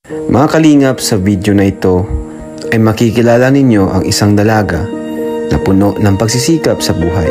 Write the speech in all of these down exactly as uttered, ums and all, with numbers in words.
Mga kalingap, sa video na ito ay makikilala ninyo ang isang dalaga na puno ng pagsisikap sa buhay.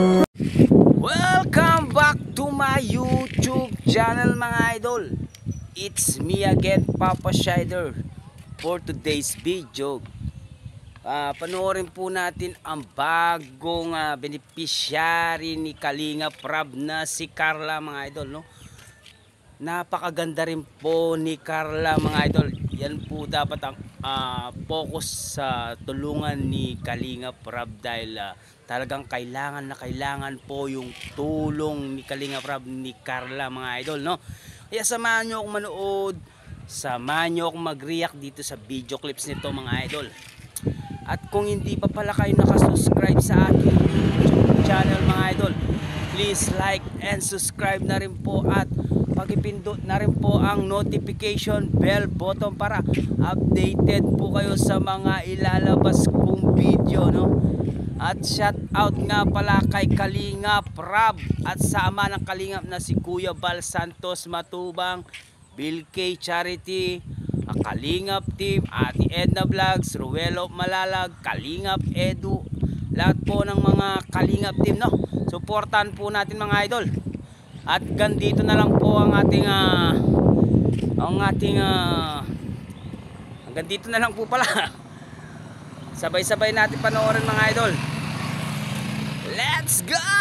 Welcome back to my YouTube channel mga idol. It's me again, Papa Shider, for today's video. Uh, panoorin po natin ang bagong uh, beneficiary ni Kalingap Rab na si Carla mga idol, no? Napakaganda rin po ni Carla mga idol. Yan po dapat ang uh, focus sa tulungan ni Kalingap Rab dahil uh, talagang kailangan na kailangan po yung tulong ni Kalingap Rab ni Carla mga idol, no? Kaya samahan nyo akong manood, samahan nyo akong mag-react dito sa video clips nito mga idol. At kung hindi pa pala kayo nakasubscribe sa aking YouTube channel mga idol, please like and subscribe na rin po at pag-ipindot na rin po ang notification bell button para updated po kayo sa mga ilalabas kong video, no? At shout out nga pala kay Kalingap Rab at sa ama ng Kalingap na si Kuya Bal Santos Matubang, Bill K Charity, ang Kalingap Team, Ate Edna Vlogs, Ruelo Malalag, Kalingap Edu, lahat po ng mga Kalingap Team, no? Suportahan po natin mga idol. At ganito na lang po ang ating uh, ang ating uh, hanggang dito na lang po pala. Sabay-sabay natin panoorin mga idol. Let's go!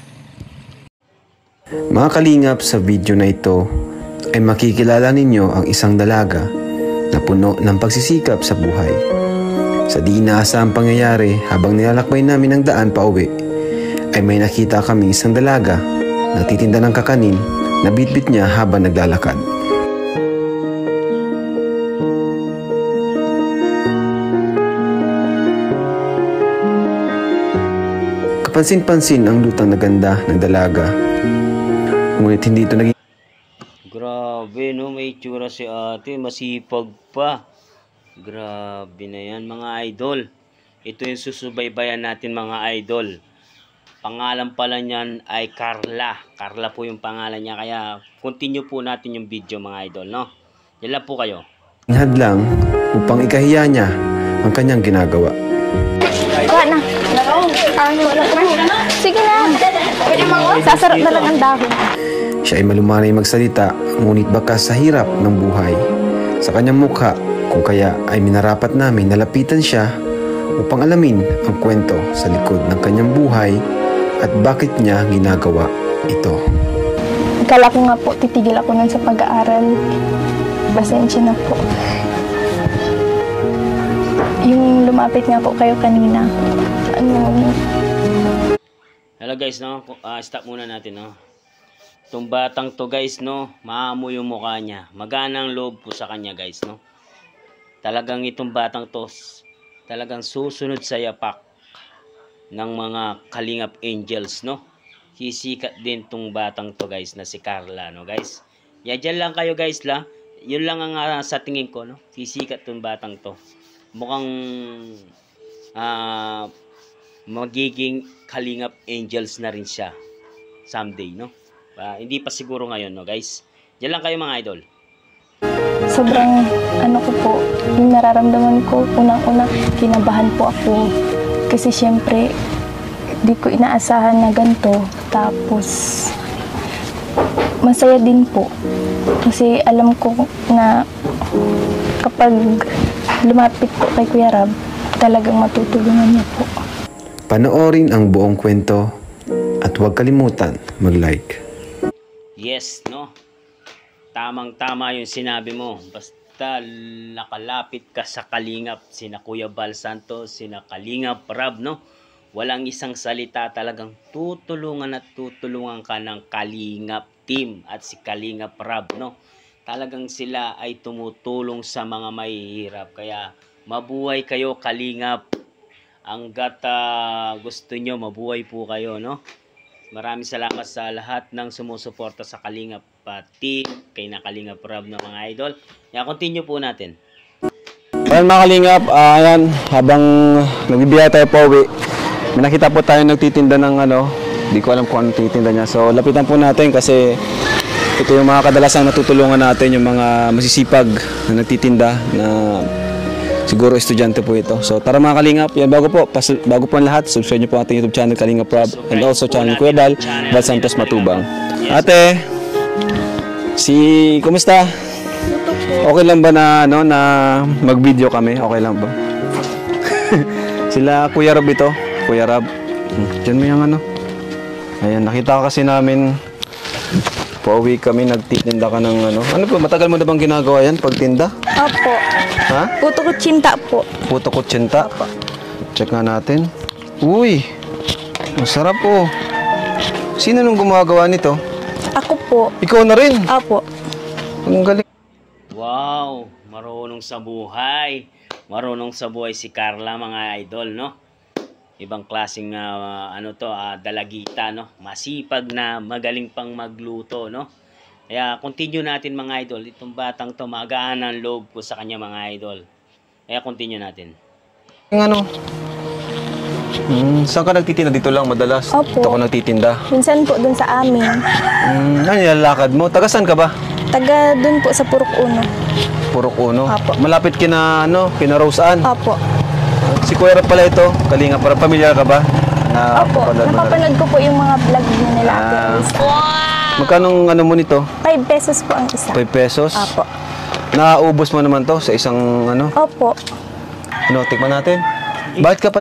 Mga kalingap, sa video na ito ay makikilala ninyo ang isang dalaga na puno ng pagsisikap sa buhay. Sa di inaasahang pangyayari, habang nilalakbay namin ang daan pa uwi, ay may nakita kaming isang dalaga nagtitinda ng kakanin na bitbit niya habang naglalakad. Kapansin-pansin ang lutang na ganda ng dalaga, ngunit hindi ito naging... Grabe, no? May itsura si ate, masipag pa. Grabe na yan mga idol. Ito yung susubaybayan natin mga idol. Pangalan pala niyan ay Carla. Carla po yung pangalan niya. Kaya continue po natin yung video mga idol, no? Yan lang po kayo. Hadlang upang ikahiya niya ang kanyang ginagawa. Wala na. Sige na. Sasarap na lang ang dahon. Siya ay malumanay magsalita, ngunit bakas sa hirap ng buhay sa kanyang mukha, kung kaya ay minarapat namin nalapitan siya upang alamin ang kwento sa likod ng kanyang buhay at bakit niya ginagawa ito. Akala ko nga po, titigil ako nun sa pag-aaral. Pasensya na po. Yung lumapit nga po kayo kanina. Ano? Hello guys, no? Uh, stop muna natin, no? Itong batang to guys, no? Maamo yung mukha niya. Maganang loob po sa kanya guys, no? Talagang itong batang to, talagang susunod sa yapak ng mga Kalingap Angels, no? Sisikat din tong batang to guys na si Carla, no guys? Yan, dyan lang kayo guys la. Yun lang ang uh, sa tingin ko, no? Sisikat tong batang to. Mukhang uh, magiging Kalingap Angels na rin siya someday, no? Uh, hindi pa siguro ngayon, no guys? Dyan lang kayo mga idol. Sobrang ano ko po, yung nararamdaman ko, unang-una kinabahan po ako. Kasi syempre, di ko inaasahan na ganito. Tapos, masaya din po. Kasi alam ko na kapag lumapit po kay Kuya Rab, talagang matutulungan niya po. Panoorin ang buong kwento at huwag kalimutan mag-like. Yes, no? Tamang-tama yung sinabi mo. Basta nakalapit ka sa Kalingap, sina Kuya Bal Santos, sina Kalingap Rab, no? Walang isang salita, talagang tutulungan at tutulungan ka ng Kalingap Team at si Kalingap Rab, no? Talagang sila ay tumutulong sa mga mahihirap. Kaya mabuhay kayo Kalingap. Hanggat uh, gusto nyo, mabuhay po kayo, no? Maraming salamat sa lahat ng sumusuporta sa Kalingap Team, kay na Kalingap Rab na mga idol. Kaya continue po natin. Ayan mga Kalingap, uh, ayan, habang nagbibiya tayo po uwi, may nakita po tayo nagtitinda ng ano, di ko alam kung ano titinda niya. So lapitan po natin kasi Ito yung mga kadalasang natutulungan natin, yung mga masisipag na nagtitinda na siguro estudyante po ito. So tara mga Kalingap, yan bago po, pas, bago po ang lahat, subscribe niyo po ang ating YouTube channel Kalingap Rob and also channel Kuya Bal, Bal Santos Matubang. Ate, si, kumusta? Okay lang ba na, ano, na mag-video kami? Okay lang ba? Sila Kuya Rob ito, Kuya Rob. Diyan mo yung ano. Ayan, nakita kasi namin, pauwi kami, nagtitinda ka ng ano. Ano po, matagal mo na bang ginagawa yan, pagtinda? Opo. Ha? Puto kutsinta po. Puto kutsinta. Check nga natin. Uy, masarap po. Sino nung gumagawa nito? Ako po. Ikaw na rin. Opo. Ang galing. Wow, marunong sa buhay. Marunong sa buhay si Carla, mga idol, no? Ibang klaseng uh, ano to, uh, dalagita, no? Masipag na, magaling pang magluto, no? Kaya continue natin mga idol. Itong batang to, magaan ang loob ko sa kanya mga idol. Kaya continue natin. Yung ano? Hmm, saan ka nagtitinda? Dito lang madalas. Opo. Dito ako nagtitinda. Minsan po dun sa amin. Hmm, ano nilalakad mo? Taga saan ka ba? Taga dun po sa Purok Uno. Purok Uno. Opo. Malapit kina ano, kina Roseanne. Opo. Si Kuya Rob pala ito. Kalinga, para pamilyar ka ba? Na Opo. napapanood mo na rin? Napapanood ko po yung mga vlog niya nila Ate Ah. Elisa. Magkano ano mo nito? five pesos po ang isa. five pesos? Opo. Naubos mo naman to sa isang ano? Opo. Ano, tikman natin. Bakit ka pa?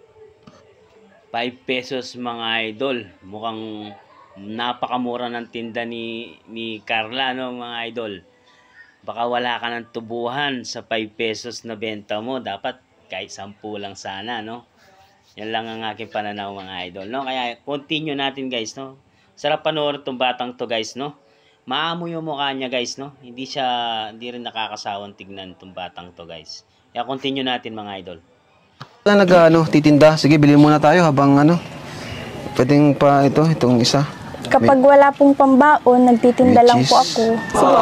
five pesos mga idol. Mukhang napakamura ng tinda ni, ni Carla, no mga idol. Baka wala ka ng tubuhan sa five pesos na benta mo. Dapat kahit sampu lang sana, no? Yan lang ang aking pananaw mga idol, no? Kaya continue natin guys, no? Sarap panoorin tong batang to guys, no? Maamo yung mukha niya guys, no? Hindi siya, hindi rin nakakasawang tignan tong batang to guys. Kaya continue natin mga idol. Wala nag ano, titinda. Sige, bilhin muna tayo habang ano. Pwedeng pa ito, itong isa. Kapag wala pong pambaon, nagtitinda lang po Which is- ako. Sige.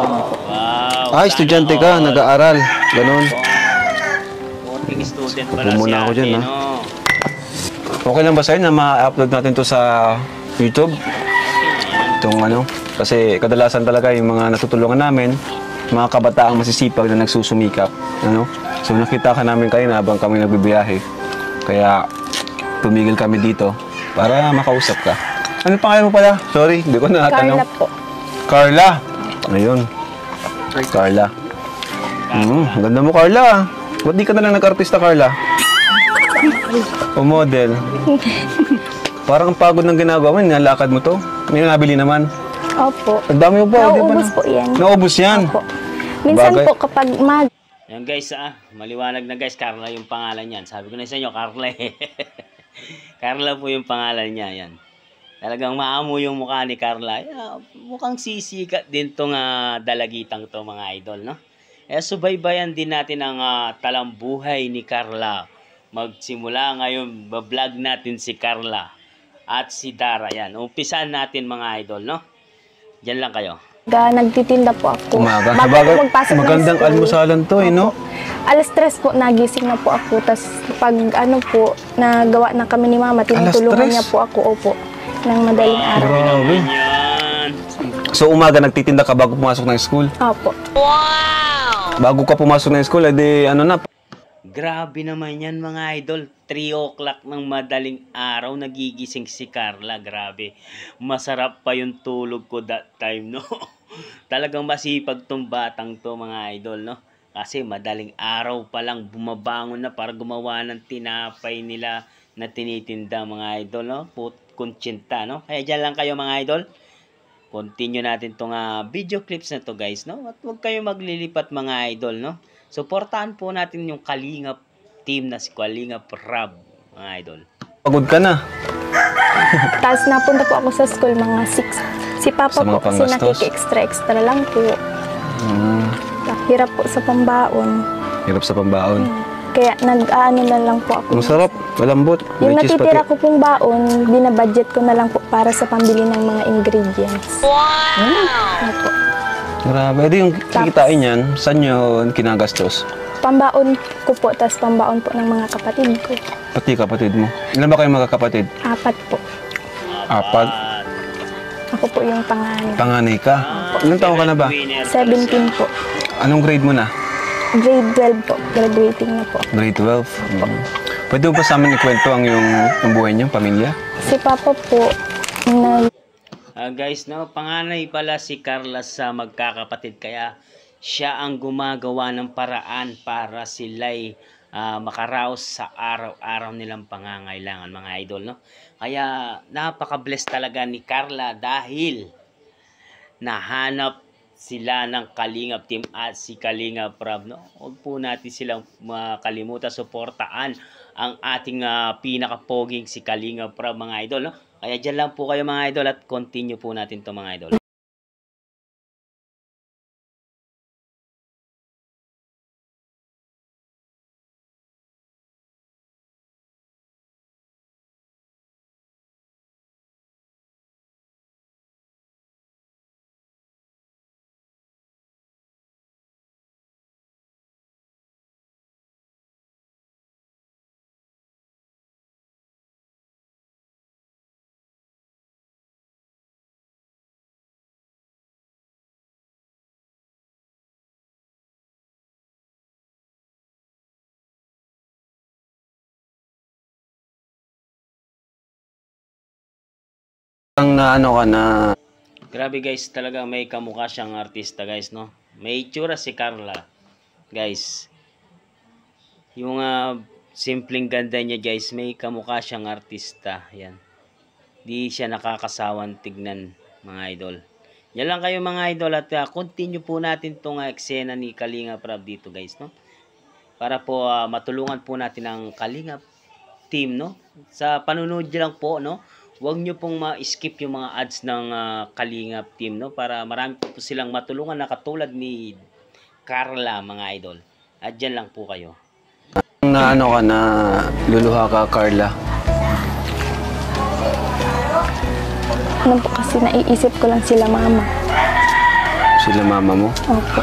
Wow! Ah, estudyante ka, nag-aaral. Ganon. Working student pala Upo muna si ako ate, dyan, ha? no? Okay lang ba sa'yo na ma-upload natin to sa YouTube? Itong ano, kasi kadalasan talaga yung mga natutulungan namin, mga kabataang masisipag na nagsusumikap. Ano? So nakita ka namin kanina habang kami nagbibiyahe. Kaya tumigil kami dito para makausap ka. Ano pangalan mo pala? Sorry, hindi ko natanong. Carla po. Carla. Ayun. Carla. Mm, ang ganda mo, Carla. Ba't di ka na lang nag-artista, Carla? O model. Parang ang pagod ng ginagawa mo, nilalakad mo to. May nabili naman. Opo. Ang dami mo pa, di ba? Nauubos po yan. Naubos yan. Opo. Minsan Bagay. po kapag mag... Yan guys, ah, maliwanag na guys, Carla yung pangalan niyan. Sabi ko na sa inyo, Carla eh. Carla po yung pangalan niya, yan. Talagang maamo yung mukha ni Carla. Yeah, mukhang sisikat din tong uh, dalagitang to mga idol, no? Eh, subaybayan din natin ang uh, talambuhay ni Carla. Magsimula ngayon, bablog natin si Carla at si Dara. Yan, umpisan natin mga idol, no? Diyan lang kayo. Ga, nagtitinda po ako. Umaga. Bago Sabagay, po magpasok ng magandang school. almusalan to, eh, no? Alas tres po, nagising na po ako. Tapos pag ano po, nagawa na kami ni Mama, tinutulungan tres? niya po ako, opo, ng madaling araw. Grabe. Yan. So umaga nagtitinda ka bago pumasok ng school? Opo. Bago ka pumasok ng school, edi ano na? Grabe naman yan mga idol. three o'clock ng madaling araw nagigising si Carla. Grabe. Masarap pa yung tulog ko that time, no? Talagang masipag tong batang to mga idol, no? Kasi madaling araw pa lang bumabangon na para gumawa ng tinapay nila na tinitinda mga idol, no? Put kuntsinta, no? Kaya dyan lang kayo mga idol. Continue natin tong uh, video clips na to guys, no? At huwag kayo maglilipat mga idol, no? Supportahan po natin yung Kalingap team na si Kalingap Rob, mga idol. Pagod ka na. Tapos napunta po ako sa school mga six. Si Papa Sa mga po kasi panggastos? nakiki-extra-extra lang po. Hmm, Hirap po sa pambaon. hirap sa pambaon. Kaya nag-aano na lang po ako. Masarap, malambot. Yung May cheese natitira pati. ko pong baon, binabudget ko na lang po para sa pambili ng mga ingredients. Wow! Opo. Grabe. Edi yung kikitain yan, saan yun kinagastos? Pambaon ko po, tapos pambaon po ng mga kapatid ko. Pati kapatid mo. Ilan ba kayo magkakapatid? Apat po. Apat. Ako po yung panganay. Panganay ka? Ilang taon ka na ba? seventeen po. Anong grade mo na? Grade twelve po. Graduating na po. Grade twelve? Mm. Pwede mo ba sa amin ikwento ang yung, yung buhay niyo, pamilya? Si Papa po, na Ah, guys, no, panganay pala si Carla sa magkakapatid, kaya siya ang gumagawa ng paraan para sila'y ah, makaraos sa araw-araw nilang pangangailangan, mga idol, no? Kaya napaka-bless talaga ni Carla dahil nahanap sila ng Kalingap Team at si Kalingap Rob, no? Huwag po natin silang makalimutan, suportaan ang ating uh, pinaka-poging si Kalingap Rob, mga idol, no? Kaya dyan lang po kayo, mga idol, at continue po natin to, mga idol. Ang na ano ka na... Grabe guys, talaga may kamukha siyang artista, guys, no? May itsura si Carla, guys. Yung uh, simpleng ganda niya, guys, may kamukha siyang artista. Yan. Di siya nakakasawan tignan, mga idol. Yan lang kayo, mga idol, at uh, continue po natin tong uh, eksena ni Kalingap Rob dito, guys, no? Para po uh, matulungan po natin ang Kalingap Team, no? Sa panunood niyo lang po, no? Huwag nyo pong ma-skip yung mga ads ng uh, Kalingap Team, no? Para marami po silang matulungan na katulad ni Carla, mga idol. At dyan lang po kayo. Na ano ka na luluha ka, Carla? ano po kasi naiisip ko lang sila mama. Sila mama mo? Opo.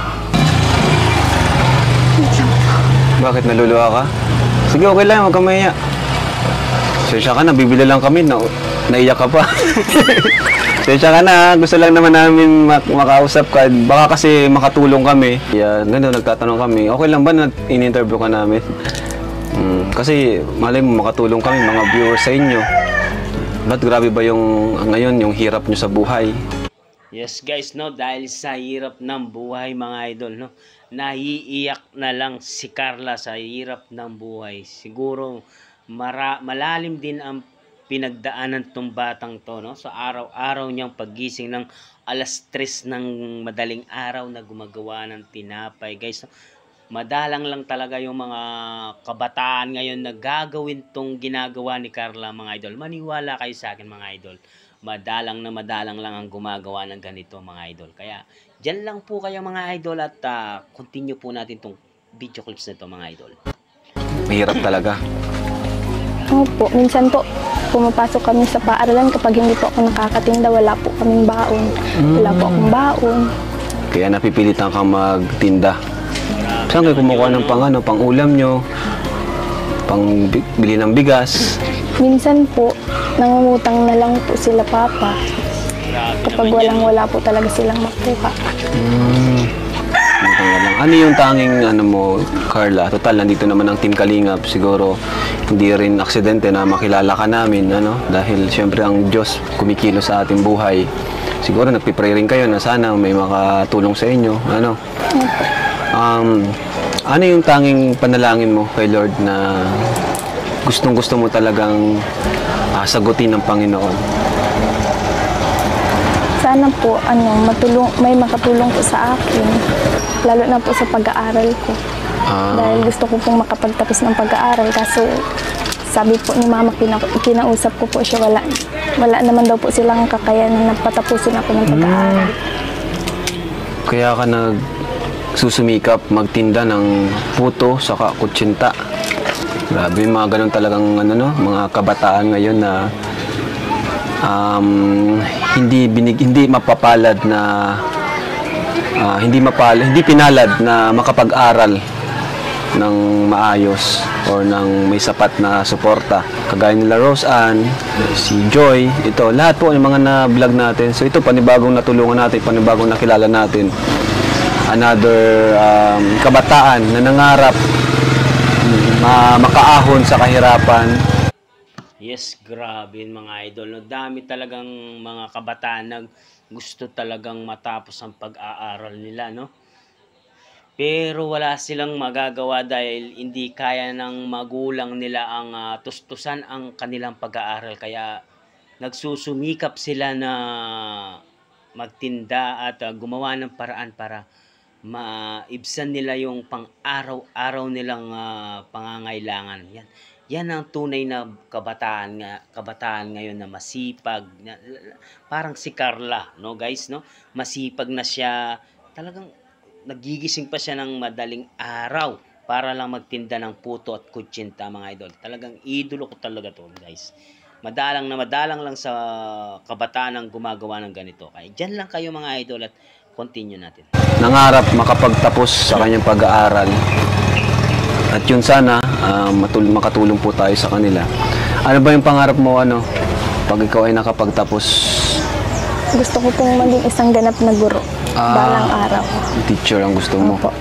Bakit naluluha ka? Sige, okay lang, huwag kang mahiya. Sensya ka na, bibili lang kami, na, naiyak ka pa. Sensya ka na, gusto lang naman namin mak makausap ka. Baka kasi makatulong kami. Yan, gano'n, nagtatanong kami, okay lang ba na in-interview ka namin? Hmm, kasi malay mo makatulong kami, mga viewers sa inyo. Ba't grabe ba yung ngayon, yung hirap nyo sa buhay? Yes guys, no, dahil sa hirap ng buhay, mga idol, no, naiiyak na lang si Carla sa hirap ng buhay. Siguro mara malalim din ang pinagdaanan tong batang to, no, sa araw-araw niyang paggising ng alas tres ng madaling araw na gumagawa ng tinapay, guys. Madalang lang talaga yung mga kabataan ngayon na gagawin tong ginagawa ni Carla, mga idol. Maniwala kayo sa akin, mga idol. Madalang na madalang lang ang gumagawa ng ganito, mga idol. Kaya dyan lang po kayo, mga idol, at uh, continue po natin tong video clips na to, mga idol. Mahirap talaga. Opo, minsan po pumapasok kami sa paaralan kapag hindi po ako nakakatinda, wala po kaming baon. Wala po akong baon. Kaya napipilitan kang magtinda. Saan kayo kumukuha ng pang, ano, pang ulam nyo? Pang bili ng bigas? Minsan po, nangungutang na lang po sila papa. Kapag walang-wala po talaga silang makuha. Hmm. Lang. Ano yung tanging ano mo, Carla? Total, nandito naman ang Team Kalingap. Siguro, hindi rin aksidente na makilala ka namin, ano? Dahil siyempre ang Diyos kumikilo sa ating buhay. Siguro nagpipray rin kayo na sana may makatulong sa inyo, ano? Um, ano yung tanging panalangin mo kay Lord na gustong-gusto mo talagang uh, sagutin ng Panginoon? Sana po ano, matulong, may makatulong po sa akin, lalo na po sa pag-aaral ko. Ah. Dahil gusto ko pong makapagtapos ng pag-aaral, kaso sabi po ni Mama, kina kinausap ko po siya, wala, wala naman daw po silang kakayanan na patapusin ako ng pag-aaral. Hmm. Kaya ka nag susumikap magtinda ng puto saka kutsinta. Grabe, mga ganun talagang ano, no, mga kabataan ngayon na um, hindi binig, hindi mapapalad na uh, hindi mapalad, hindi pinalad na makapag-aral. ng maayos or ng may sapat na suporta. Kagaya nila Rose Ann, si Joy, ito, lahat po yung mga na-vlog natin. So ito, panibagong natulungan natin, panibagong nakilala natin. Another um, kabataan na nangarap ma makaahon sa kahirapan. Yes, grabe mga idol. No, dami talagang mga kabataan na gusto talagang matapos ang pag-aaral nila, no? Pero wala silang magagawa dahil hindi kaya ng magulang nila ang uh, tustusan ang kanilang pag-aaral. Kaya nagsusumikap sila na magtinda at uh, gumawa ng paraan para maibsan nila yung pang-araw-araw nilang uh, pangangailangan. Yan. Yan ang tunay na kabataan nga, kabataan ngayon na masipag. Na, parang si Carla, no guys, no? Masipag na siya. Talagang nagigising pa siya ng madaling araw para lang magtinda ng puto at kutsinta, mga idol. Talagang idolo ko talaga to, guys. Madalang na madalang lang sa kabataan ang gumagawa ng ganito. Kaya dyan lang kayo, mga idol, at continue natin. Nangarap makapagtapos sa kanyang pag-aaral. At yun sana, uh, matul makatulong po tayo sa kanila. Ano ba yung pangarap mo, ano, pag ikaw ay nakapagtapos? Gusto ko pong maging isang ganap na guro. Ah, balang araw. Teacher ang gusto mo. Opo.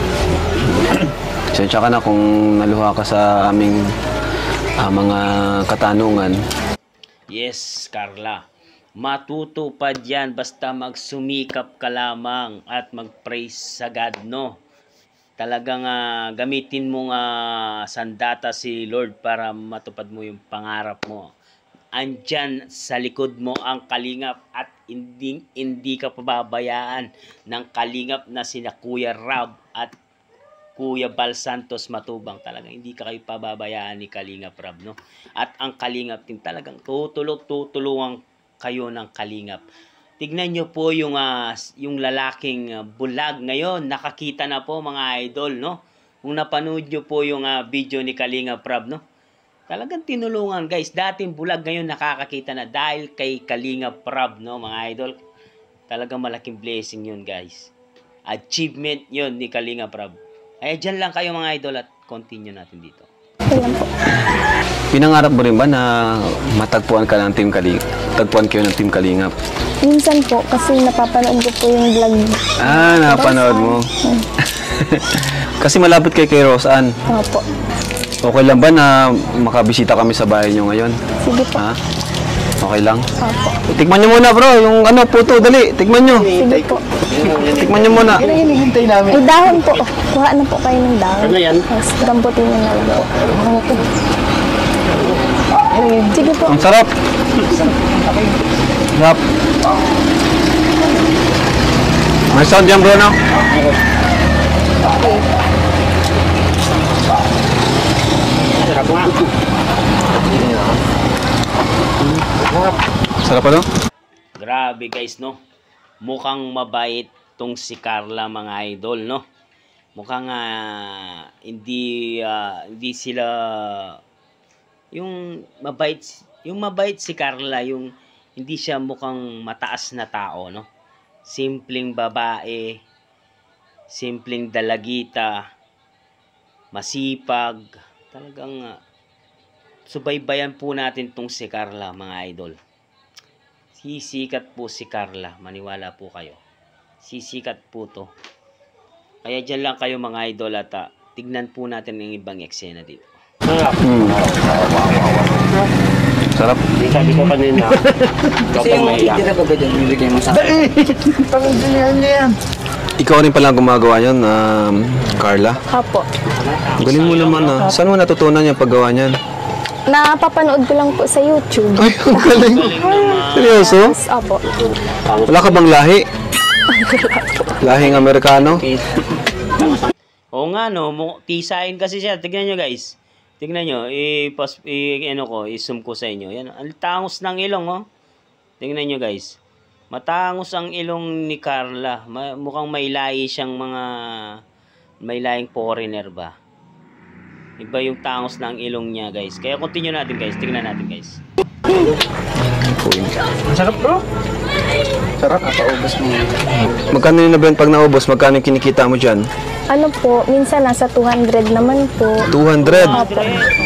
Sensya ka na kung naluha ka sa aming uh, mga katanungan. Yes, Carla. Matutupad yan basta magsumikap ka lamang at mag-praise sa God, no? Talagang uh, gamitin mo nga uh, sandata si Lord para matupad mo yung pangarap mo. Andyan sa likod mo ang kalingap at hindi, hindi ka pababayaan ng kalingap na sina Kuya Rab at Kuya Bal Santos Matubang. Talagang hindi ka kayo pababayaan ni Kalingap Rab, no? At ang kalingap din talagang tutulog, tutulungan kayo ng kalingap. Tignan nyo po yung, uh, yung lalaking uh, bulag ngayon. Nakakita na po, mga idol, no? Kung napanood nyo po yung uh, video ni Kalingap Rab, no? Talagang tinulungan, guys. Dating bulag, ngayon nakakakita na dahil kay Kalingap Rab, no, mga idol. Talagang malaking blessing yun, guys. Achievement yun ni Kalingap Rab. Kaya dyan lang kayo, mga idol, at continue natin dito. Ayan po. Pinangarap mo rin ba na matagpuan ka ng Team Kalingap? Tagpuan kayo ng Team Kalingap? Minsan po, kasi napapanood ko po yung vlog. Ah, napanood mo. Hmm. Kasi malapit kay kay Rose Ann. Opo. Okay lang ba na makabisita kami sa bahay nyo ngayon? Sige po. Ha? Okay lang? Opo. Tikman nyo muna, bro. Yung ano, puto, dali. Tikman nyo. Sige po. Tikman nyo muna. Ay, dahon po. Kuha na po kayo ng dahon. Ano yan? Tapos damputin nyo na lang po. Sige po. Ang sarap. Sarap. May sound yan, bro, no? Sarap pa, no? Grabe, guys, no? Mukhang mabait tong si Carla, mga idol, no? Mukhang uh, hindi uh, hindi sila yung mabait yung mabait si Carla, yung hindi siya mukhang mataas na tao, no? Simpleng babae, simpleng dalagita, masipag, talagang uh, subaybayan po natin tong si Carla, mga idol. Sisikat po si Carla, maniwala po kayo. Sisikat po to. Kaya dyan lang kayo, mga idol, at uh, tignan po natin ang ibang eksena dito. Hmm. Sarap. Sabi ko kanina. Kasi yung titira ko ba dyan, nilagay mo sa akin? Ikaw rin pala gumagawa yun, um, Carla? Opo. Galing mo naman, ah. Saan mo natutunan yung paggawa niyan? Napapanood ko lang po sa YouTube. Ay, ang galing. Seryoso? Yes, opo. Wala ka bang lahi? Lahing Amerikano? Oo nga, no, mo- tisain kasi siya. Tignan nyo, guys. Tignan nyo, i-pas, i, ano ko, i-zoom ko sa inyo. Yan, ang tangos ng ilong, oh. Tignan nyo, guys. Matangos ang ilong ni Carla. Ma- mukhang may lahi siyang mga, may lahing foreigner ba? Iba yung tangos ng ilong niya, guys. Kaya continue natin, guys. Tignan natin, guys. po yun. Sarap bro. Sarap. Papaubos mo. Magkano yun na Ben pag naubos? Magkano yung kinikita mo dyan? Ano po, minsan nasa two hundred naman po. two hundred. Opo.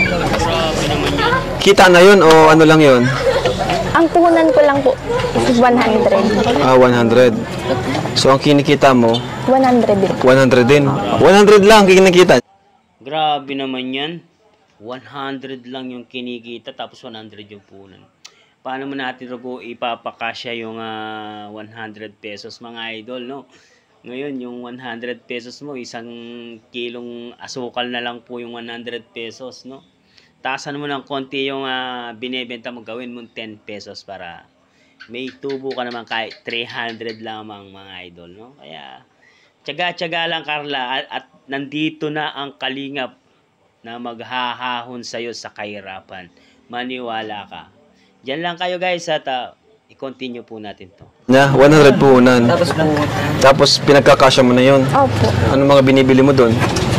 Kita na yun o ano lang yun? Ang puhunan ko lang po is one hundred. Ah, one hundred. So ang kinikita mo, one hundred din. one hundred din. one hundred lang kinikita. Grabe naman yan. one hundred lang yung kinikita tapos one hundred yung punan. Paano mo natin Rugo ipapakasya yung uh, one hundred pesos mga idol, no? Ngayon yung one hundred pesos mo, isang kilong asukal na lang po yung one hundred pesos, no? Taasan mo ng konti yung uh, binebenta mo, gawin mo ten pesos para may tubo ka naman kahit three hundred lamang mga idol, no? Kaya tiyaga-tiyaga lang Carla at, at nandito na ang kalingap na maghahahon sa'yo sa kahirapan. Maniwala ka. Diyan lang kayo guys at uh, i-continue po natin to. Na, one hundred po unan. Tapos po. Tapos pinagkakasya mo na yun. Opo. Ano mga binibili mo doon?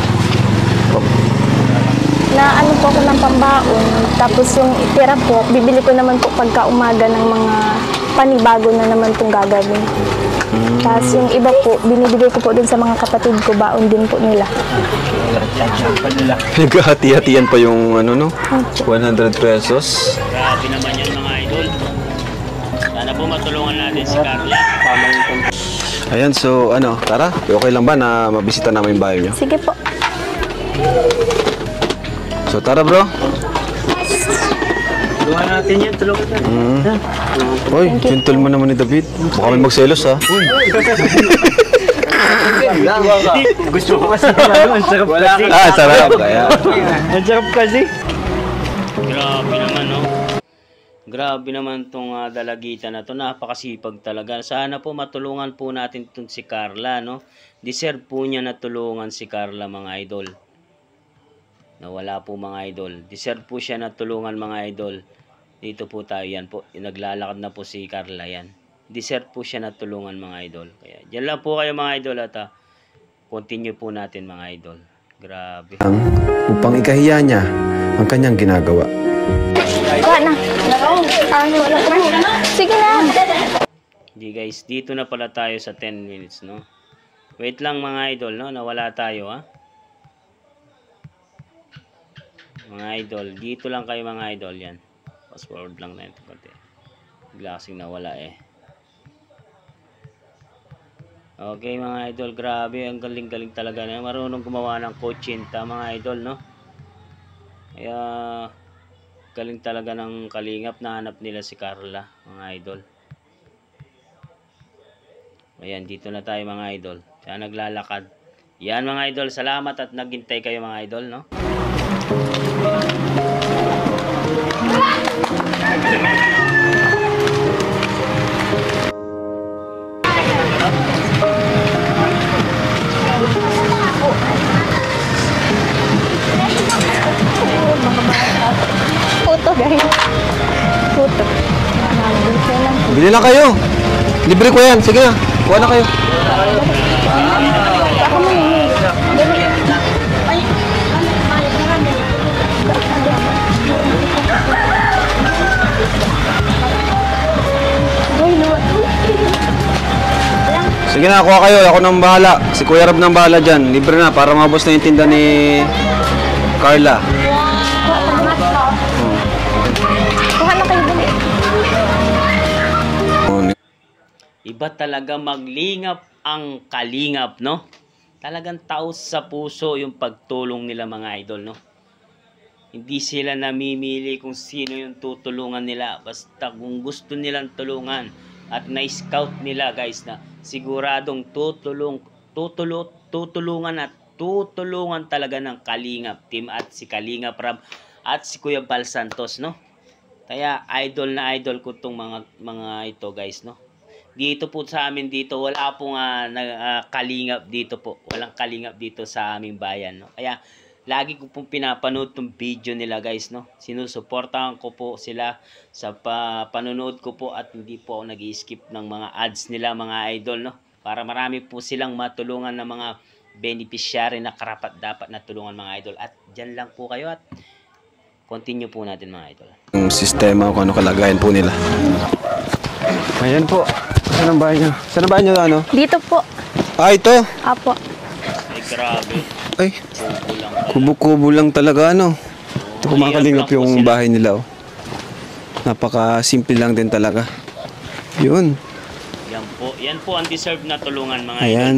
Na ano po ako ng pambaon. Tapos yung itira po, bibili ko naman po pagka umaga ng mga panibago na naman pong gagawin. Hmm. Tapos yung iba po, binibigay ko po dun sa mga kapatid ko, baon din po nila. Naghahati-hatian pa yung ano no? one hundred pesos. Grabe naman yan mga idol. Sana po matulungan natin si Carla. Ayan, so ano, tara, okay lang ba na mabisita namin yung bahay niyo? Sige po. So tara bro. Tulungan natin yan, tulungan natin. Mm. Hoy, gentle mo naman ni David. Baka may magselos ha. Gusto ko kasi ano, ang sarap kasi. Ah, sarap. Kaya. Ang sarap kasi. Grabe naman, no? Grabe naman tong uh, dalagitan na to. Napakasipag talaga. Sana po matulungan po natin itong si Carla, no? Deserve po niya na tulungan si Carla, mga idol. Nawala po mga idol. Deserve po siya na tulungan mga idol. Dito po tayo yan po. Naglalakad na po si Carla yan. Deserve po siya na tulungan mga idol. Kaya dyan lang po kayo mga idol at uh, continue po natin mga idol. Grabe. Upang ikahiya niya ang kanyang ginagawa. Wala na. Sige na. Hindi guys, dito na pala tayo sa ten minutes, no? Wait lang mga idol, no? Nawala tayo, ha? Mga idol, dito lang kayo mga idol, yan. Fast forward lang na ito konti. Bigla kasing nawala eh. Okay mga idol, grabe, ang galing-galing talaga na. Marunong gumawa ng kotsinta mga idol, no? Kaya galing talaga ng kalingap na hanap nila si Carla, mga idol. Ayan, dito na tayo mga idol. Siya naglalakad. Yan mga idol, salamat at naghintay kayo mga idol, no? Puto guys. Puto. Bili na kayo. Libre ko yan. Sige na. Kuha na kayo. Sige na, kuha kayo. Ako nang bahala. Si Kuya Rab nang bahala dyan. Libre na para maubos na yung tinda ni Carla. Kuha na kayo dali. Iba talaga maglingap ang kalingap, no? Talagang taos sa puso yung pagtulong nila mga idol, no? Hindi sila namimili kung sino yung tutulungan nila. Basta kung gusto nilang tulungan at na-scout nila guys na siguradong tutulong, tutulong, tutulungan at tutulungan talaga ng Kalingap team at si Kalingap Rab at si Kuya Bal Santos, no? Kaya idol na idol ko tong mga mga ito guys, no? Dito po sa amin dito wala pong uh, uh, kalingap dito po. Walang kalingap dito sa aming bayan, no? Kaya lagi ko pong pinapanood tong video nila guys, no? Sinusuportahan ko po sila sa pa panonood ko po at hindi po ako nag-i-skip ng mga ads nila mga idol, no? Para marami po silang matulungan ng mga beneficiary na karapat dapat na tulungan mga idol. At dyan lang po kayo at Continue po natin mga idol. Yung sistema kung ano kalagayan po nila. Ayan po. Saan ang bahay nyo? Saan ang bahay nyo ano? Dito po. Ah, ito. Apo. Ay, grabe. Ay, kubo-kubo lang talaga ano. Ito kumakalingap yung bahay nila oh. Napaka-simple lang din talaga. Yun. Yan po. Yan po ang deserve na tulungan mga idol. Ayan.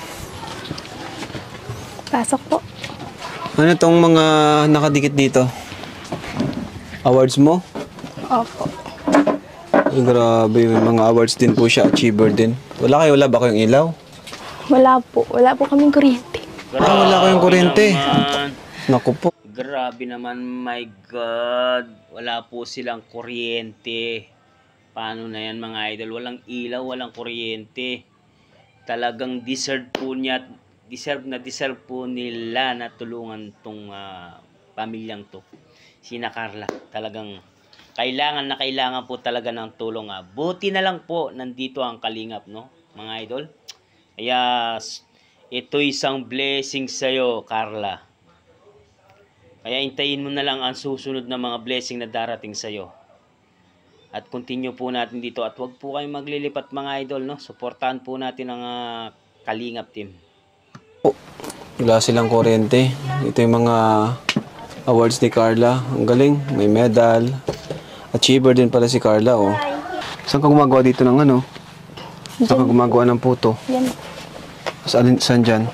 Pasok po. Ano tong mga nakadikit dito? Awards mo? Opo. Ay, grabe, may mga awards din po siya, achiever din. Wala kayo, wala ba kayong ilaw? Wala po. Wala po kaming kuryente. Ah, wala kayong kuryente. Naman. Naku po. Grabe naman, my God. Wala po silang kuryente. Paano na yan mga idol? Walang ilaw, walang kuryente. Talagang deserve po niya, deserve na deserve po nila na tulungan tong uh, pamilyang to. Sina Carla. Talagang kailangan na kailangan po talaga ng tulong. Ah. Buti na lang po nandito ang Kalingap, no, mga idol. Kaya ito isang blessing sa'yo, Carla. Kaya hintayin mo na lang ang susunod na mga blessing na darating sa'yo. At continue po natin dito. At huwag po kayong maglilipat mga idol, no. Suportahan po natin ang uh, Kalingap team. Wala silang kuryente. Ito yung mga awards ni Carla. Ang galing. May medal. Achiever din pala si Carla, oh. Saan ka gumagawa dito ng ano? Saan ka gumagawa ng puto? Yan. Saan, saan dyan?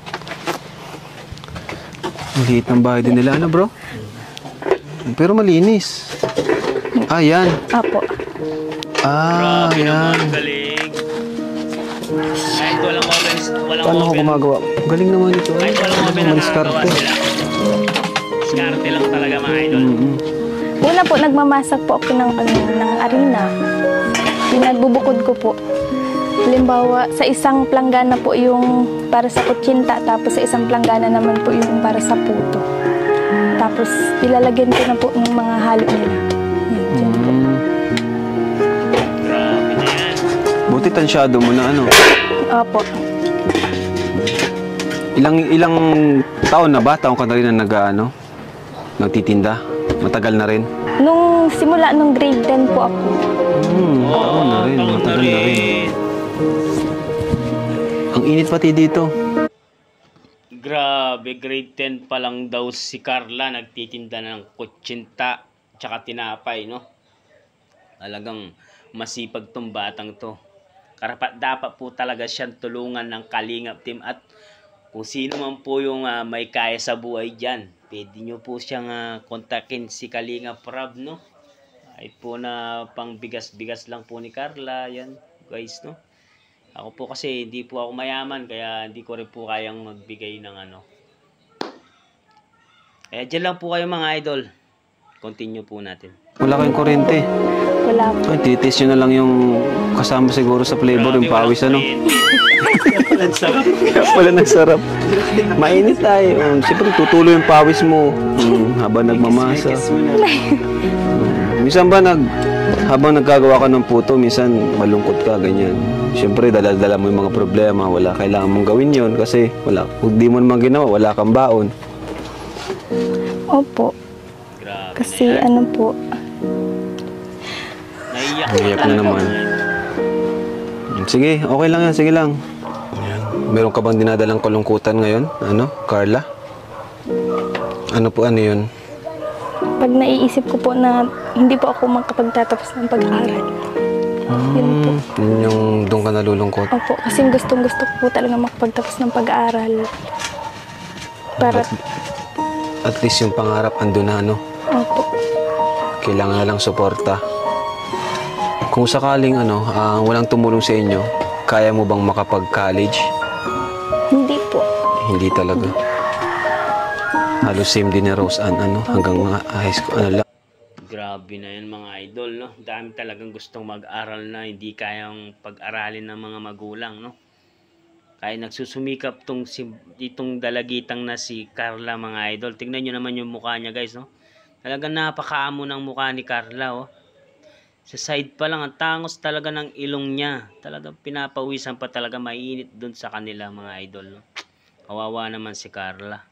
Ang liit ng bahay din nila, ano bro? Pero malinis. Ah, yan. Apo. Ah, Grabe yan. naman, galing. Kahit walang oven, walang Paano ko oven. gumagawa? Galing naman ito. Kahit walang oven na Maliskarte. nakagawa sila. Diskarte lang talaga mga idol. Mm-hmm. Una po, nagmamasak po ako ng, ano, ng arena. Pinagbubukod ko po. Halimbawa, sa isang planggana po yung para sa kutsinta, tapos sa isang planggana naman po yung para sa puto. Tapos, ilalagyan ko na po ng mga halo nila. Yan, dyan po. Mm. Grabe na yan. Buti tansyado mo na ano. Opo. Ilang ilang taon na ba? Taon ka na rin na nag, ano, nagtitinda? Matagal na rin? Nung simula nung grade ten po ako. Hmm, taon na rin. taon na Matagal na rin. rin. Ang init pati dito. Grabe, grade ten pa lang daw si Carla nagtitinda ng kutsinta tsaka tinapay, no? Talagang masipag tong batang to. Karapat dapat po talaga siyang tulungan ng Kalingap team at kung sino man po yung uh, may kaya sa buhay dyan, pwede nyo po siyang uh, kontakin si Kalingap Rob, no? Kahit po na pang bigas-bigas lang po ni Carla, yan guys, no? Ako po kasi hindi po ako mayaman kaya hindi ko rin po kayang magbigay ng ano. Kaya dyan lang po kayo mga idol. Continue po natin. Wala kayong kuryente. Wala po. Ay, titis nyo na lang yung kasama siguro sa flavor, yung pawis, ano? Walang sarap. Kaya pala nagsarap. Mainit tayo. Um, Siyempre, tutuloy yung pawis mo um, habang nagmamasa. Um, minsan ba, nag, habang nagkagawa ka ng puto, minsan malungkot ka, ganyan. Siyempre, dala-dala mo yung mga problema. Wala kailangan mong gawin yon kasi wala. Kung di mo naman ginawa, wala kang baon. Opo. Grabe Kasi na yan. ano po, Naiyak Naiyak na naman. Sige, okay lang yan. Sige lang. Ayan. Meron ka bang dinadalang kalungkutan ngayon? Ano? Carla? Ano po, ano yun? pag naiisip ko po na hindi po ako makapagtatapos ng pag-aaral. Yun po. Yun yung doon ka nalulungkot. Opo, kasi gustong gusto ko po talaga makapagtapos ng pag-aaral. Para, At least yung pangarap ando na, ano? opo. Kailangan na lang suporta. Kung sakaling ano, ah, walang tumulong sa inyo, kaya mo bang makapag-college? Hindi po. Hindi talaga. Halos same din ni Rose Ann, ano, hanggang mga high school, ano lang. Grabe na yan mga idol, no? Dami talagang gustong mag-aral na hindi kayang pag-aralin ng mga magulang, no? Kaya nagsusumikap tong, si, itong dalagitang na si Carla, mga idol. Tingnan nyo naman yung mukha niya, guys, no? Talagang napakaamo ng mukha ni Carla, oh. Sa side pa lang, ang tangos talaga ng ilong niya. Talagang pinapawisan pa talaga, mainit dun sa kanila, mga idol, no? Kawawa naman si Carla.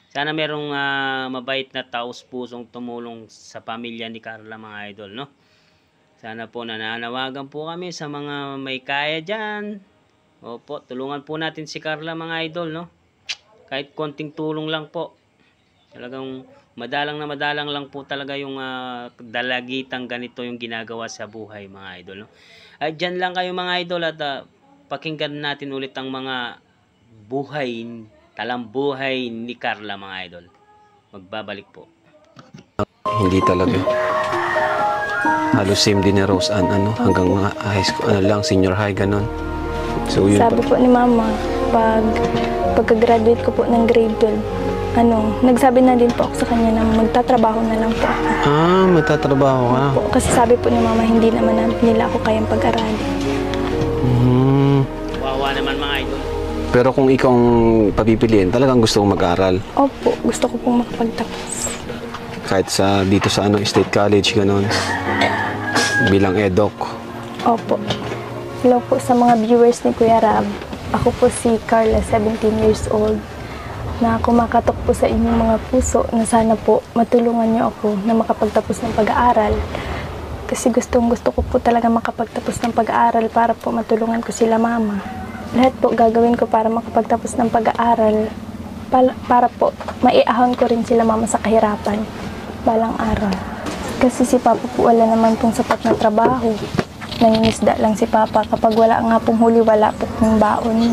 Sana merong ah, mabait na taos pusong tumulong sa pamilya ni Carla, mga idol, no? Sana po nananawagan po kami sa mga may kaya dyan. Opo, tulungan po natin si Carla, mga idol, no? Kahit konting tulong lang po. Talagang madalang na madalang lang po talaga yung ah, dalagitang ganito yung ginagawa sa buhay, mga idol, no? Ay, dyan lang kayo, mga idol, at ah, pakinggan natin ulit ang mga buhay, talambuhay ni Carla, mga idol. Magbabalik po. Hindi talaga. Halos same din ni Rose Ann, ano, hanggang mga high school, ano lang, senior high, ganon. So, yun Sabi pa. po ni Mama, pag pagka-graduate ko po ng grade twelve, ano, nagsabi na din po ako sa kanya na magtatrabaho na lang po ako. Ah, magtatrabaho ka. Po, kasi sabi po ni Mama, hindi naman na- nila ako kayang pag-aralin. Hmm. Wawa naman, mga idol. Pero kung ikaw ang papipiliin, talagang gusto kong mag-aral. Opo, gusto ko pong makapagtapos. Kahit sa dito sa ano, State College, ganon. Bilang edok. Opo. Hello po sa mga viewers ni Kuya Rab. Ako po si Carla, seventeen years old, na kumakatok po sa inyong mga puso na sana po matulungan niyo ako na makapagtapos ng pag-aaral. Kasi gustong gusto ko po talaga makapagtapos ng pag-aaral para po matulungan ko sila Mama. Lahat po gagawin ko para makapagtapos ng pag-aaral. Para, para po maiahon ko rin sila Mama sa kahirapan balang araw. Kasi si Papa po wala naman pong sapat na trabaho. Nangingisda lang si Papa. Kapag wala nga pong huli, wala po ng baon.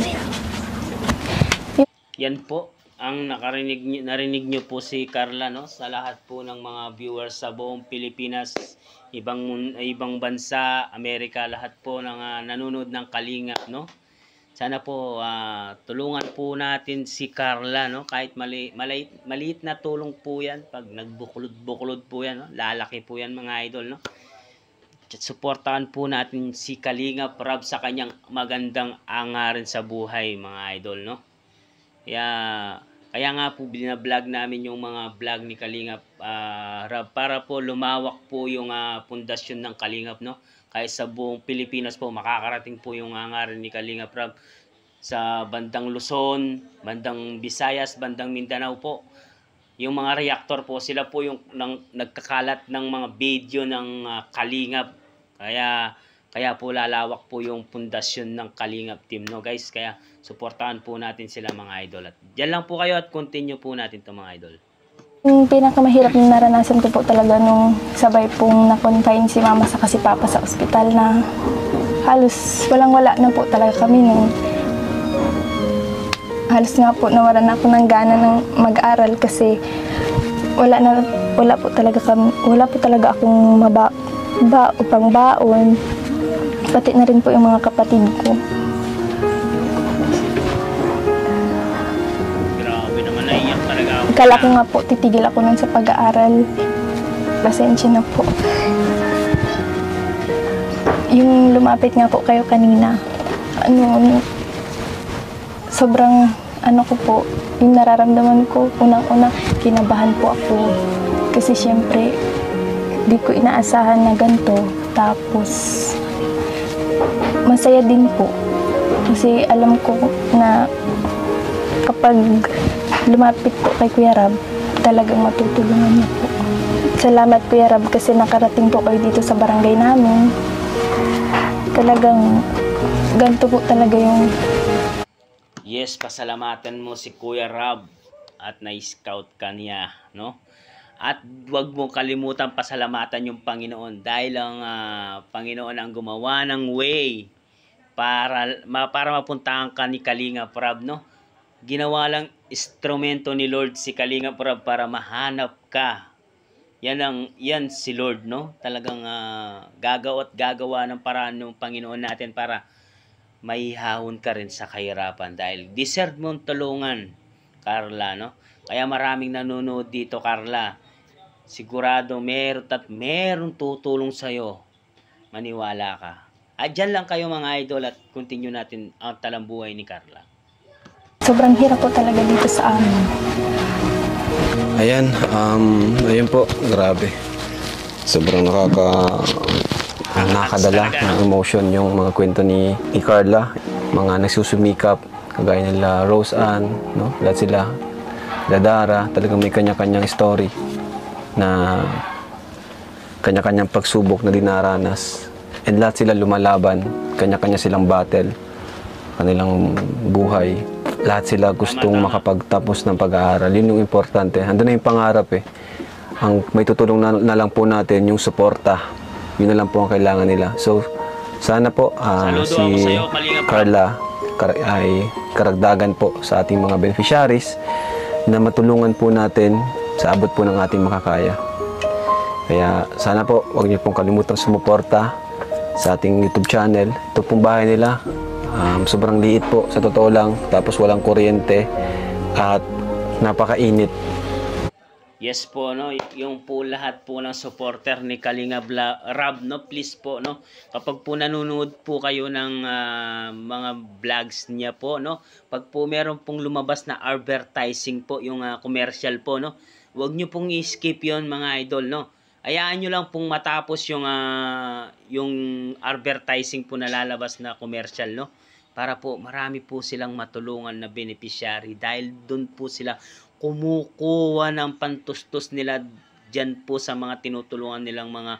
Yan po ang nakarinig nyo, narinig nyo po si Carla, no? Sa lahat po ng mga viewers sa buong Pilipinas, ibang mun- ibang bansa, Amerika, lahat po ng ah, nanonood ng Kalingap, no? Sana po ah, tulungan po natin si Carla, no? Kahit mali, maliit, maliit na tulong po yan, pag nagbuklod-buklod po yan, no? Lalaki po yan, mga idol, no? Suportahan po natin si Kalingap Rab sa kanyang magandang angarin sa buhay, mga idol, no? Kaya, kaya nga po binablog namin yung mga vlog ni Kalingap ah, Rab para po lumawak po yung ah, pundasyon ng Kalingap, no? Kahit sa buong Pilipinas po makakarating po yung angarin ni Kalingap Rab sa bandang Luzon, bandang Visayas, bandang Mindanao po. Yung mga reactor po, sila po yung nang, nagkakalat ng mga video ng ah, Kalingap. Kaya kaya po lalawak po yung pundasyon ng Kalingap team, no guys. Kaya suportahan po natin sila, mga idol. At diyan lang po kayo at continue po natin to, mga idol. Yung pinakamahirap na naranasan ko po talaga nung sabay pong na-confine si Mama sa si Papa sa ospital na halos walang-wala na po talaga kami nung halos nga po nawalan na ako ng gana ng mag-aral kasi wala na wala po talaga kami, wala po talaga akong maba ba upang baon, pati na rin po yung mga kapatid ko. Grabe naman, naiyak talaga ako. Akala ko nga po titigil ako nun sa pag-aaral. Pasensya na po. Yung lumapit nga po kayo kanina, ano, sobrang ano ko po, yung nararamdaman ko, unang-una, kinabahan po ako. Kasi syempre, di ko inaasahan na ganito. Tapos, masaya din po. Kasi alam ko na kapag lumapit po kay Kuya Rab, talagang matutulungan niya po. Salamat Kuya Rab kasi nakarating po kayo dito sa barangay namin. Talagang ganito po talaga yung... Yes, pasalamatan mo si Kuya Rab at na-scout ka niya, no? At huwag mo kalimutan pasalamatan yung Panginoon dahil ang ah, Panginoon ang gumawa ng way para, ma, para mapuntahan ka ni Kalingap Rab, no? Ginawa lang instrumento ni Lord si Kalingap Rab para mahanap ka. Yan ang yan si Lord, no? Talagang uh, gagawa at gagawa ng paraan ng Panginoon natin para maihahon ka rin sa kahirapan dahil deserve mong tulungan, Carla, no? Kaya maraming nanonood dito, Carla. Sigurado meron at meron tutulong sa'yo. Maniwala ka. At dyan lang kayo, mga idol, at continue natin ang talambuhay ni Carla. Sobrang hirap po talaga dito sa amin. Ayan, um, ayun po, grabe. Sobrang nakaka... nakakadala ng emotion yung mga kwento ni, ni Carla. Mga nagsusumikap, kagaya nila Rose Ann, no? Lahat sila Dadara, talagang may kanya-kanyang story na kanya-kanyang pagsubok na dinaranas. And lahat sila lumalaban, kanya-kanya silang battle, kanilang buhay. Lahat sila gustong makapagtapos ng pag-aaral. Yun yung importante. Andun na yung pangarap eh. Ang may tutulong na, na lang po natin yung suporta. Yun na lang po ang kailangan nila. So, sana po uh, si Carla kar ay karagdagan po sa ating mga beneficiaries na matulungan po natin sa abot po ng ating makakaya. Kaya sana po huwag niyo pong kalimutang sumuporta sa ating YouTube channel. Ito pong bahay nila. Um, sobrang liit po sa totoo lang. Tapos walang kuryente at napakainit. Yes po, no, yung po lahat po ng supporter ni Kalinga Bla Rab, no, please po, no, kapag po nanonood po kayo ng uh, mga vlogs niya po, no, pag po meron pong lumabas na advertising po, yung uh, commercial po, no, huwag nyo pong i-skip yon mga idol, no, hayaan nyo lang pong matapos yung, uh, yung advertising po na lalabas na commercial, no, para po marami po silang matulungan na beneficiary dahil doon po sila kumukuha ng pantustos nila dyan po sa mga tinutulungan nilang mga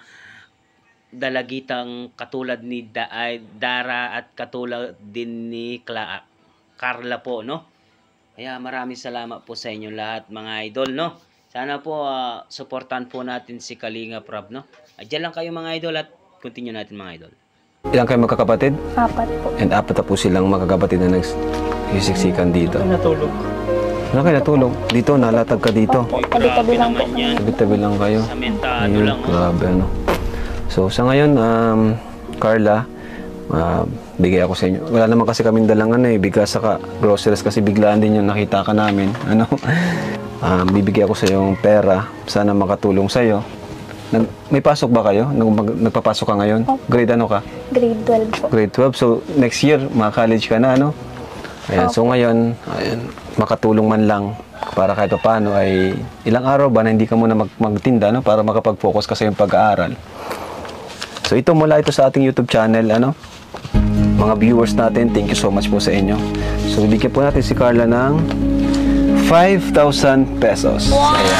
dalagitang katulad ni da ay Dara at katulad din ni Cla Carla po, no? Kaya maraming salamat po sa inyo lahat mga idol, no? Sana po uh, suportahan po natin si Kalinga Prab, no? Diyan lang kayo mga idol at continue natin mga idol. Ilang kayo magkakapatid? Apat po. And apat na po silang magkakapatid na nagsisiksikan dito. Natulog. Ano kayo natulog? Dito, nalatag ka dito. Opo, tabi-tabi lang po. Tabi-tabi lang kayo. Samentado Ayun, lang. grabe ano. So sa ngayon, um, Carla, uh, bigay ako sa inyo. Wala naman kasi kaming dalang ano eh, bigas saka groceries kasi biglaan din yung nakita ka namin. Ano? um, bibigay ako sa yung pera. Sana makatulong sa iyo. Nag, may pasok ba kayo? Nag, mag, nagpapasok ka ngayon? Grade ano ka? Grade twelve po. Grade twelve. So next year, maka-college ka na, ano? Ayan, so ngayon, ayan, makatulong man lang para kahit paano ay ilang araw ba na hindi ka muna mag magtinda, no? Para makapag-focus ka sa iyong pag-aaral. So ito mula ito sa ating YouTube channel, ano? Mga viewers natin, thank you so much po sa inyo. So bibigyan po natin si Carla ng five thousand pesos. Ayan.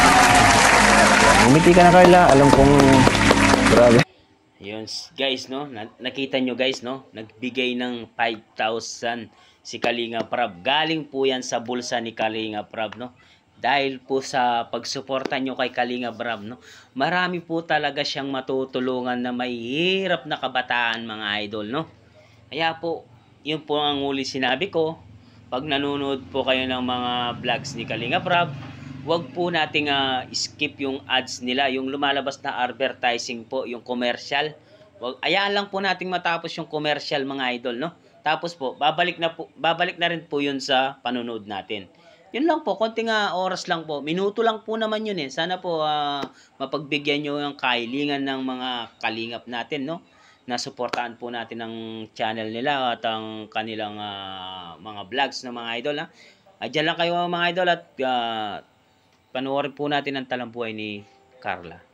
Umiti ka na Carla, alam kong grabe. Yun guys, no? Nakita nyo guys, no? Nagbigay ng five thousand si Kalinga Prab. Galing po yan sa bulsa ni Kalinga Prab, no? Dahil po sa pagsuporta nyo kay Kalinga Prab, no? Marami po talaga siyang matutulungan na may hirap na kabataan, mga idol, no? Kaya po, yun po ang uli sinabi ko. Pag nanonood po kayo ng mga vlogs ni Kalinga Prab, wag po nating uh, skip yung ads nila, yung lumalabas na advertising po, yung commercial. Wag, ayaan lang po nating matapos yung commercial, mga idol, no? Tapos po, babalik na po, babalik na rin po 'yun sa panonood natin. Yun lang po, konting uh, oras lang po. Minuto lang po naman 'yun eh. Sana po uh, mapagbigyan niyo yung kahilingan ng mga kalingap natin, no? Na suportahan po natin ang channel nila at ang kanilang uh, mga vlogs ng mga idol, ha. Uh, diyan lang kayo mga idol at uh, panoorin po natin ang talambuhay ni Carla.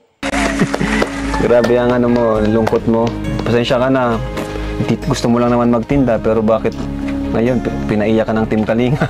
Grabe ang ano mo, lungkot mo. Pasensya ka na. Gusto mo lang naman magtinda, pero bakit ngayon pinaiyak ka ng Team Kalinga?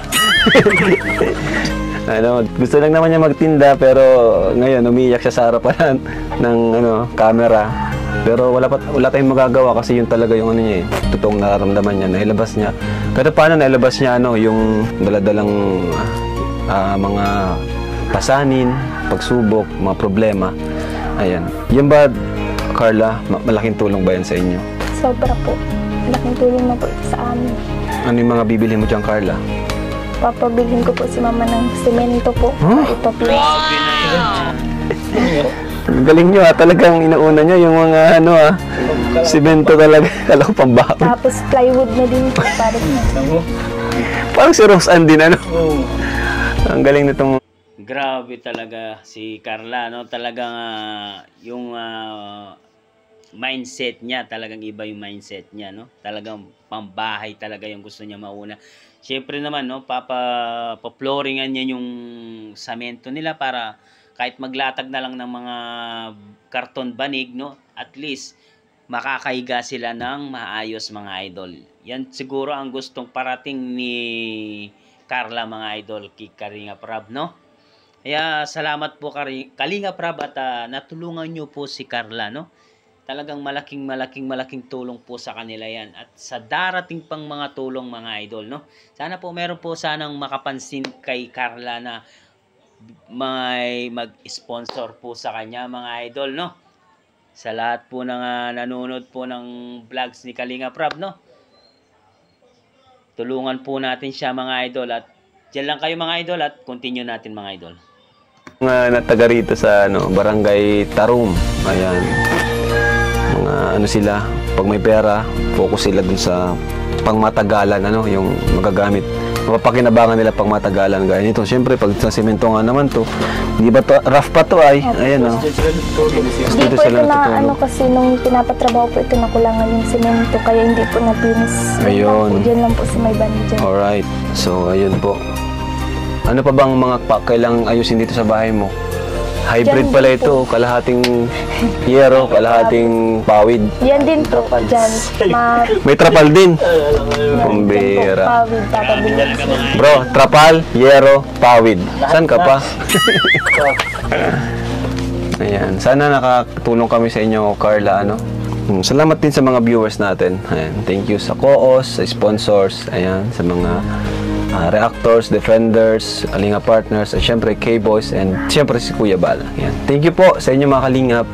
Ano, gusto lang naman niya magtinda, pero ngayon umiiyak siya sa harapan ng ano, camera. Pero wala pa, wala tayong magagawa kasi yun talaga yung ano niya eh, totoong nararamdaman niya, nailabas niya. Pero paano nailabas niya ano, yung daladalang uh, mga pasanin, pagsubok, mga problema. Ayan. Yan ba, Carla, malaking tulong ba yan sa inyo? Sobra po. Malaking tulong na po ito sa amin. Ano yung mga bibili mo dyan, Carla? Papabilhin ko po si mama ng semento po. Huh? Ipa-place. Ang galing nyo ha, talagang inauna nyo yung mga ano ha, semento talaga, kala ko pambaho. Tapos plywood na din po, parang parang si Rose Ann din ano. Ang galing nitong... Grabe talaga si Carla, no? Talagang uh, yung uh, mindset niya, talagang iba yung mindset niya, no? Talagang pambahay talaga yung gusto niya mauna. Siyempre naman, no, papa pa-flooringan niya yung samento nila para kahit maglatag na lang ng mga karton banig, no, at least makakahiga sila ng maayos, mga idol. Yan siguro ang gustong parating ni Carla mga idol, kay Kalinga Prab, no? Kaya salamat po Kari- Kalinga Prab at uh, natulungan nyo po si Carla, no? Talagang malaking malaking malaking tulong po sa kanila yan at sa darating pang mga tulong mga idol, no? Sana po meron po sanang makapansin kay Carla na may mag-sponsor po sa kanya mga idol, no? Sa lahat po ng uh, nanonood po ng vlogs ni Kalinga Prab, no? Tulungan po natin siya mga idol at diyan lang kayo mga idol at continue natin mga idol. Mga nataga rito sa ano, Barangay Tarum. Ayan. Mga ano sila, pag may pera, focus sila dun sa pangmatagalan, ano, yung magagamit. Mapapakinabangan nila pang matagalan gaya nito. Siyempre, pag sa semento nga naman to, hindi ba to, rough pa to ay? Ayan o. Hindi po ito na ano kasi nung pinapatrabaho po ito nakulangan yung semento kaya hindi po napinis. Ayun. Diyan lang po sa may bandi dyan. Alright. So, ayun po. Ano pa bang mga pa kailang ayusin dito sa bahay mo? Hybrid Yan pala din ito. Kalahating yero, kalahating pawid. Yan din po dyan. Ma May trapal din. Yan Kumbira. po, pawid, papabilis. Bro, trapal, yero, pawid. Saan ka pa? Ayan. Sana nakatulong kami sa inyo, Carla, ano? Hmm, Salamat din sa mga viewers natin. Ayan. Thank you sa co-host, sa sponsors, ayan, sa mga uh, reactors, defenders, Kalinga partners, at syempre K-Boys, and syempre si Kuya Bal. Ayan. Thank you po sa inyo mga Kalingap.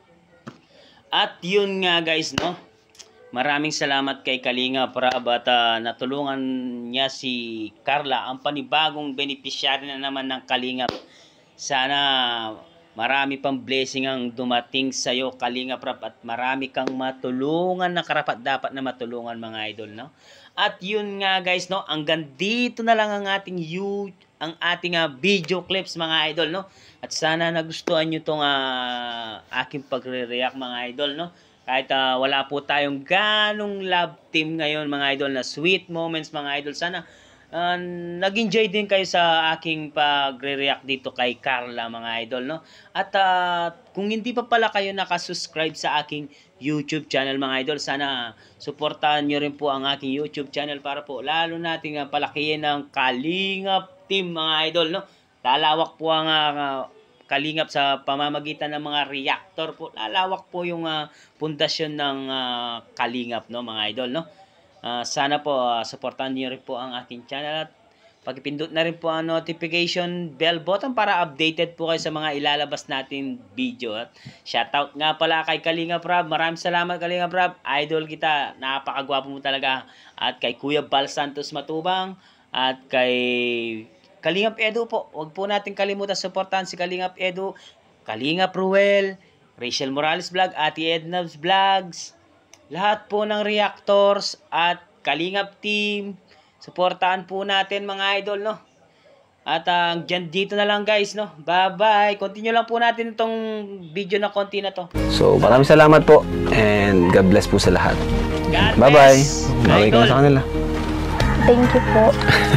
At yun nga guys, no? Maraming salamat kay Kalinga Prab at uh, natulungan niya si Carla, ang panibagong beneficiary na naman ng Kalinga. Sana marami pang blessing ang dumating sa iyo Kalinga Prab at marami kang matulungan na karapat dapat na matulungan mga idol, no? At yun nga guys, no, hanggang dito na lang ang ating you ang ating uh, video clips mga idol, no? At sana nagustuhan niyo tong uh, aking pagre-react mga idol, no? Kahit uh, wala po tayong ganong love team ngayon mga idol na sweet moments mga idol, sana uh, nag-enjoy din kayo sa aking pagre-react dito kay Carla mga idol, no? At uh, kung hindi pa pala kayo nakasubscribe sa aking YouTube channel mga idol, sana suportahan nyo rin po ang aking YouTube channel para po lalo nating uh, palakihin ang Kalingap team mga idol, no? Lalawak po ang uh, Kalingap sa pamamagitan ng mga reactor po. Lalawak po yung uh, pundasyon ng uh, Kalingap, no mga idol, no? Uh, sana po uh, suportahan niyo rin po ang aking channel at pagpindot na rin po ang notification bell button para updated po kayo sa mga ilalabas natin video. At shoutout nga pala kay Kalinga Prab. Maraming salamat Kalinga Prab. Idol kita. Napakagwapo mo talaga. At kay Kuya Bal Santos Matubang at kay Kalingap Edu po. Huwag po natin kalimutan suportahan si Kalingap Edu, Kalingap Ruel, Rachel Morales Vlog, Ate Edna's Vlogs, lahat po ng reactors at Kalingap team. Suportahan po natin mga idol, no? At ang uh, dyan dito na lang guys, no? Bye-bye. Continue lang po natin itong video na konti na to. So, maraming salamat po and God bless po sa lahat. Bye-bye. Bye-bye ka na sa kanila. Thank you po.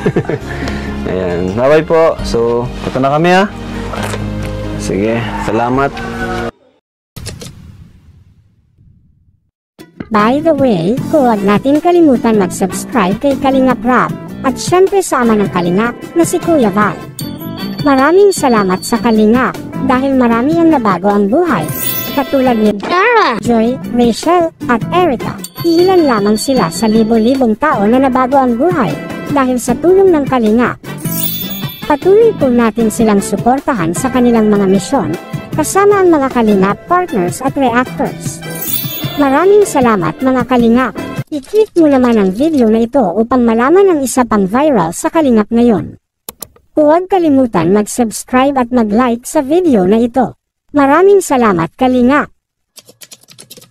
Ayan. Bye-bye po. So, punta na kami ha. Sige. Salamat. By the way, huwag natin kalimutan mag-subscribe kay Kalinga Prab at syempre sa ama ng Kalingap na si Kuya Val. Maraming salamat sa Kalingap dahil marami ang nabago ang buhay. Katulad ni Dara, Joy, Rachel at Erica. Ilan lamang sila sa libo-libong tao na nabago ang buhay dahil sa tulong ng Kalingap. Patuloy po natin silang suportahan sa kanilang mga misyon kasama ang mga Kalingap partners at reactors. Maraming salamat mga Kalingap. I-click mo naman ang video na ito upang malaman ang isa pang viral sa Kalingap ngayon. Huwag kalimutan mag-subscribe at mag-like sa video na ito. Maraming salamat Kalingap.